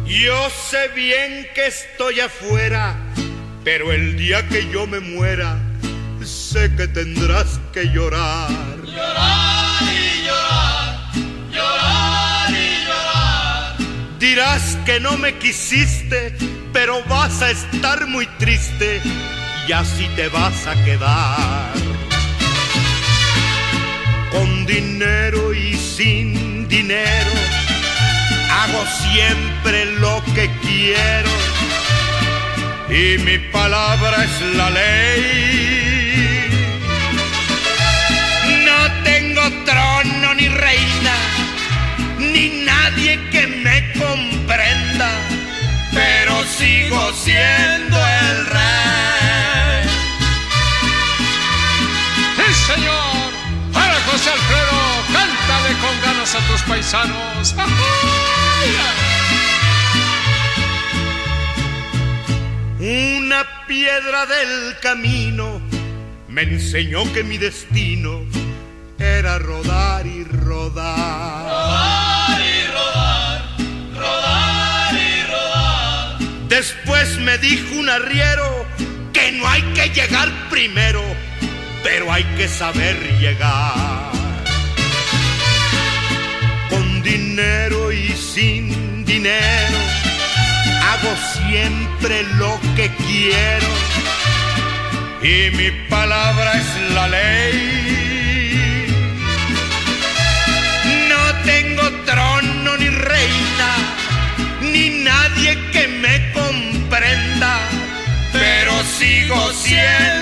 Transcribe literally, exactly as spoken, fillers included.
Yo sé bien que estoy afuera, pero el día que yo me muera, sé que tendrás que llorar. Llorar y llorar, llorar y llorar. Dirás que no me quisiste, pero vas a estar muy triste y así te vas a quedar. Con dinero y sin dinero, hago siempre lo que quiero y mi palabra es la ley. No tengo trono ni reina, ni nadie que me comprenda, pero sigo siendo el rey. ¡Sí, señor! ¡Para José Alfredo! ¡Cántale con ganas a tus paisanos! Una piedra del camino me enseñó que mi destino era rodar y rodar. Rodar y rodar, rodar y rodar. Después me dijo un arriero que no hay que llegar primero, pero hay que saber llegar. Con dinero y sin dinero, hago siempre lo que quiero y mi palabra es la ley. No tengo trono ni reina, ni nadie que me comprenda, pero sigo siendo